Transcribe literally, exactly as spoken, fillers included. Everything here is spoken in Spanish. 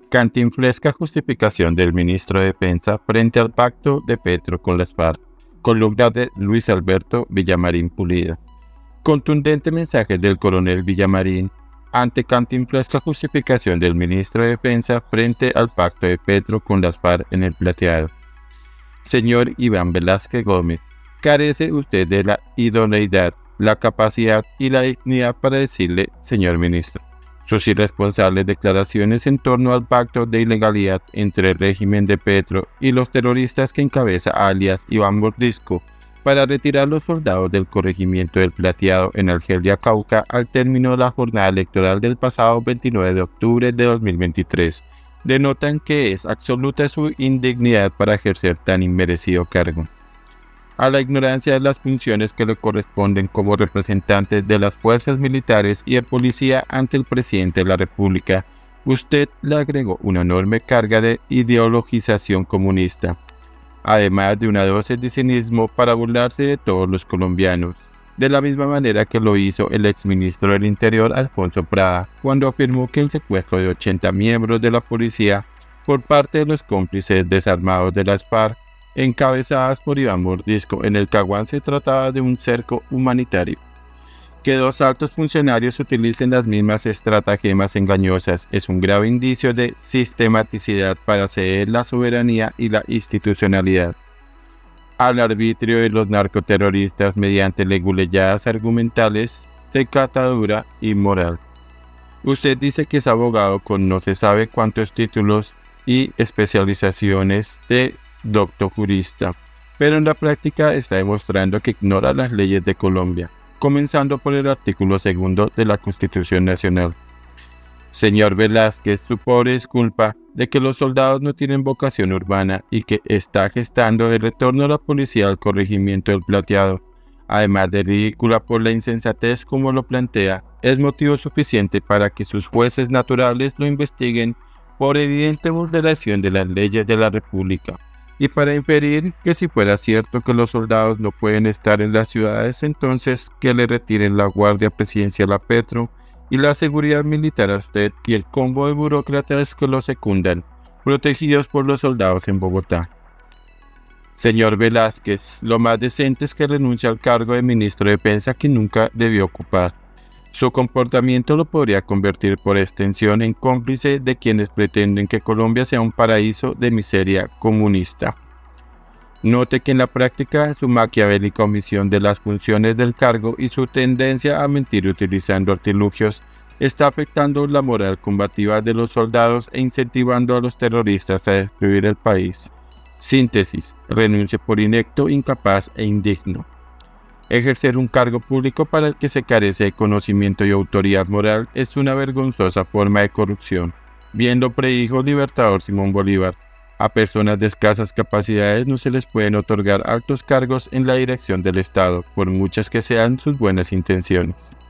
Cantinflesca justificación del ministro de Defensa frente al pacto de Petro con las FARC. Columna de Luis Alberto Villamarín Pulido. Contundente mensaje del coronel Villamarín ante cantinflesca justificación del ministro de Defensa frente al pacto de Petro con las FARC en el Plateado. Señor Iván Velázquez Gómez, carece usted de la idoneidad, la capacidad y la dignidad para decirle, señor ministro, sus irresponsables declaraciones en torno al pacto de ilegalidad entre el régimen de Petro y los terroristas que encabeza alias Iván Mordisco para retirar los soldados del corregimiento del Plateado en Argelia, Cauca, al término de la jornada electoral del pasado veintinueve de octubre de dos mil veintitrés, denotan que es absoluta su indignidad para ejercer tan inmerecido cargo. A la ignorancia de las funciones que le corresponden como representante de las fuerzas militares y de policía ante el presidente de la República, usted le agregó una enorme carga de ideologización comunista, además de una dosis de cinismo para burlarse de todos los colombianos, de la misma manera que lo hizo el exministro del Interior Alfonso Prada, cuando afirmó que el secuestro de ochenta miembros de la policía por parte de los cómplices desarmados de las FARC, encabezadas por Iván Mordisco en el Caguán, se trataba de un cerco humanitario. Que dos altos funcionarios utilicen las mismas estratagemas engañosas es un grave indicio de sistematicidad para ceder la soberanía y la institucionalidad al arbitrio de los narcoterroristas mediante leguleyadas argumentales de catadura inmoral. Usted dice que es abogado con no se sabe cuántos títulos y especializaciones de doctor jurista, pero en la práctica está demostrando que ignora las leyes de Colombia, comenzando por el artículo segundo de la Constitución Nacional. Señor Velázquez, su pobre es culpa de que los soldados no tienen vocación urbana y que está gestando el retorno de la policía al corregimiento del Plateado, además de ridícula por la insensatez como lo plantea, es motivo suficiente para que sus jueces naturales lo investiguen por evidente vulneración de las leyes de la República, y para inferir que si fuera cierto que los soldados no pueden estar en las ciudades, entonces que le retiren la Guardia Presidencial a Petro y la seguridad militar a usted y el combo de burócratas que lo secundan, protegidos por los soldados en Bogotá. Señor Velázquez, lo más decente es que renuncie al cargo de ministro de Defensa que nunca debió ocupar. Su comportamiento lo podría convertir por extensión en cómplice de quienes pretenden que Colombia sea un paraíso de miseria comunista. Note que en la práctica su maquiavélica omisión de las funciones del cargo y su tendencia a mentir utilizando artilugios está afectando la moral combativa de los soldados e incentivando a los terroristas a destruir el país. Síntesis: renuncie por inepto, incapaz e indigno. Ejercer un cargo público para el que se carece de conocimiento y autoridad moral es una vergonzosa forma de corrupción. Bien lo predijo el libertador Simón Bolívar: a personas de escasas capacidades no se les pueden otorgar altos cargos en la dirección del Estado, por muchas que sean sus buenas intenciones.